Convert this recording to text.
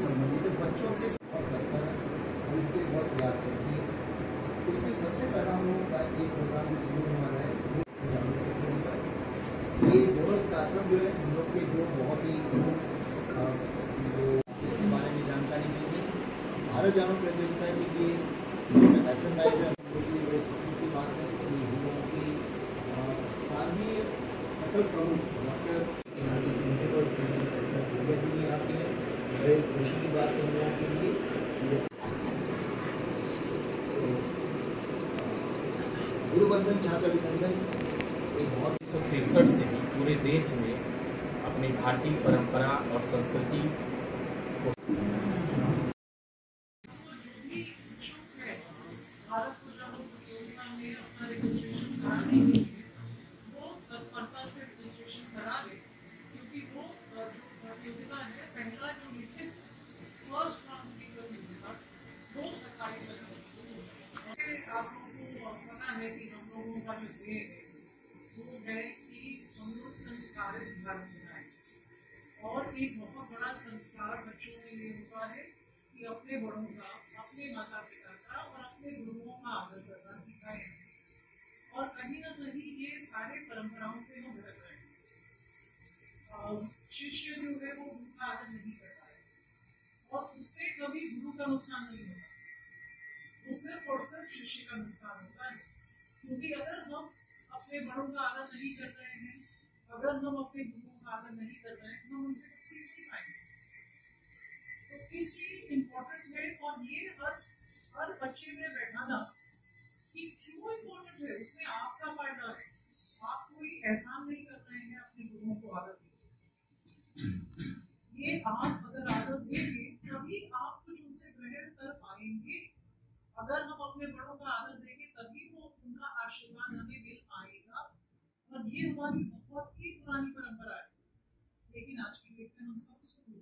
संबंधित है, बच्चों से बहुत करता है और इसके बहुत प्रयास है कि इसमें सबसे पहला हम लोगों का एक प्रोग्राम भी शुरू होने वाला है। ये दोनों कार्यक्रम जो है हम लोग के जो बहुत ही जो इसके बारे में जानकारी दी थी। भारत जानो प्रतियोगिता के लिए ऐसा जो की बात है कि हम लोगों की प्रांतीय अटल प्रमुख डॉक्टर प्रिंसिपल भी आती है। बड़े खुशी की बात करने के लिए गुरुबंधन छात्र अभिनंदन एक बहुत 163 से भी पूरे देश में अपनी भारतीय परंपरा और संस्कृति को संस्कारित भारत बनाए। और एक बहुत बड़ा संस्कार बच्चों में ये होता है कि अपने बड़ों का, अपने माता पिता का और अपने गुरुओं का आदर करना सिखाएं। और कहीं ना कहीं ये सारे परंपराओं से हम भटक रहे हैं। शिष्य जो है वो गुरु का आदर नहीं करता है और उससे कभी गुरु का नुकसान नहीं होता, वो सिर्फ और सिर्फ शिष्य का नुकसान होता है। क्योंकि अगर हम अपने बड़ों का आदर नहीं कर रहे हैं, अगर हम अपने गुरुओं का आदर नहीं कर रहे हैं, तो हम उनसे कुछ सीख नहीं पाएंगे। तो इसलिए इम्पोर्टेंट है और ये हर बच्चे में बैठाना कि क्यों इम्पोर्टेंट है, उसमें आपका फायदा है। आप कोई एहसान नहीं कर रहे हैं अपने गुरुओं को आदर देंगे। ये आप अगर आदर देंगे तभी आप कुछ उनसे ग्रहण कर पाएंगे। अगर हम अपने बड़ों का आदर देंगे तभी वो उनका आशीर्वाद हमें मिल पाएगा। और ये हमारी बहुत ही पुरानी परंपरा है, लेकिन आज की डेट में हम सब उसको